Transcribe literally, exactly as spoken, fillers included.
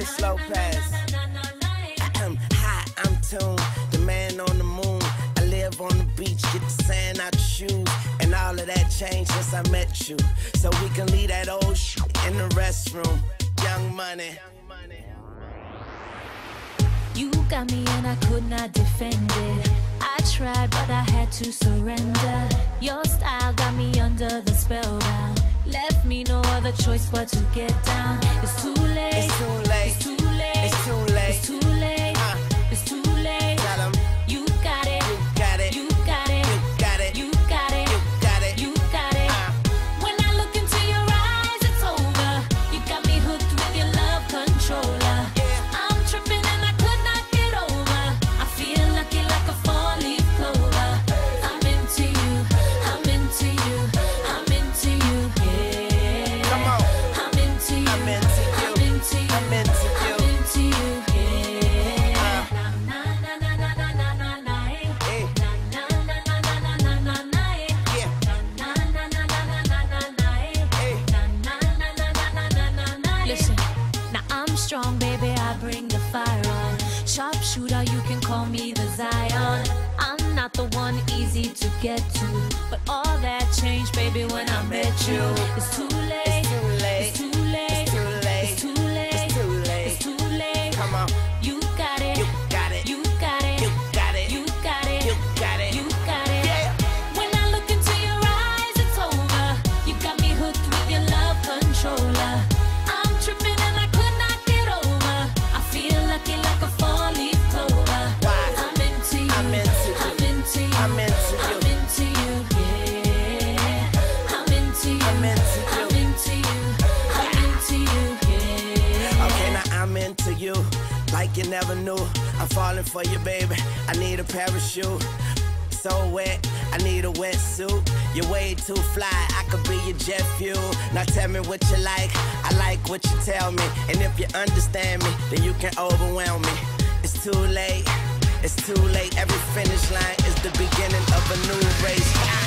Miss Lopez. I'm hot, I'm tuned, the man on the moon. I live on the beach, get the sand out your shoes. And all of that changed since I met you. So we can leave that old shit in the restroom. Young Money. You got me and I could not defend it. I tried but I had to surrender. Your style got me under the spell down. Left me no other choice but to get down. It's too late. It's too late. It's too late. It's too late. It's too late. Uh, it's too late. Tell 'em. You got it. You got it. You got it. You got it. You got it. You got it. You got it. Uh. When I look into your eyes, it's over. You got me hooked with your love controller. Yeah. I'm tripping and I could not get over. I feel lucky like a four-leaf clover. I'm into you. I'm into you. I'm into you. Yeah. Come on. I'm into you. I'm into you. I'm into you. I'm into you. I'm into you. Yeah. Uh. Na na na na na na na na. Hey. Na na na na na na na na na. Yeah. Na na na na na na na na. Hey. Na na na na na na na na. Listen, now I'm strong, baby. I bring the fire on. Sharpshooter, you can call me the Zion. I'm not the one easy to get to, but all that changed, baby, when I met you. It's too late. It's too late. It's too late. It's too late. It's too late. It's too late. It's too late. Come on. You got it. You got it. You got it. You got it. You got it. You got it. You got it. Yeah. When I look into your eyes, it's over. You got me hooked with your love controller. I'm tripping and I could not get over. I feel lucky like a four-leaf clover. Why? I'm into you. I'm into you. I'm into you. I'm into you. I'm into you. Yeah. I'm into you. I'm into you. I'm into you. I'm into you. Yeah. Okay, now I'm into you, like you never knew. I'm falling for you, baby. I need a parachute. So wet, I need a wetsuit. You're way too fly, I could be your jet fuel. Now tell me what you like, I like what you tell me. And if you understand me, then you can overwhelm me. It's too late, it's too late. Every finish line is the beginning of a new race.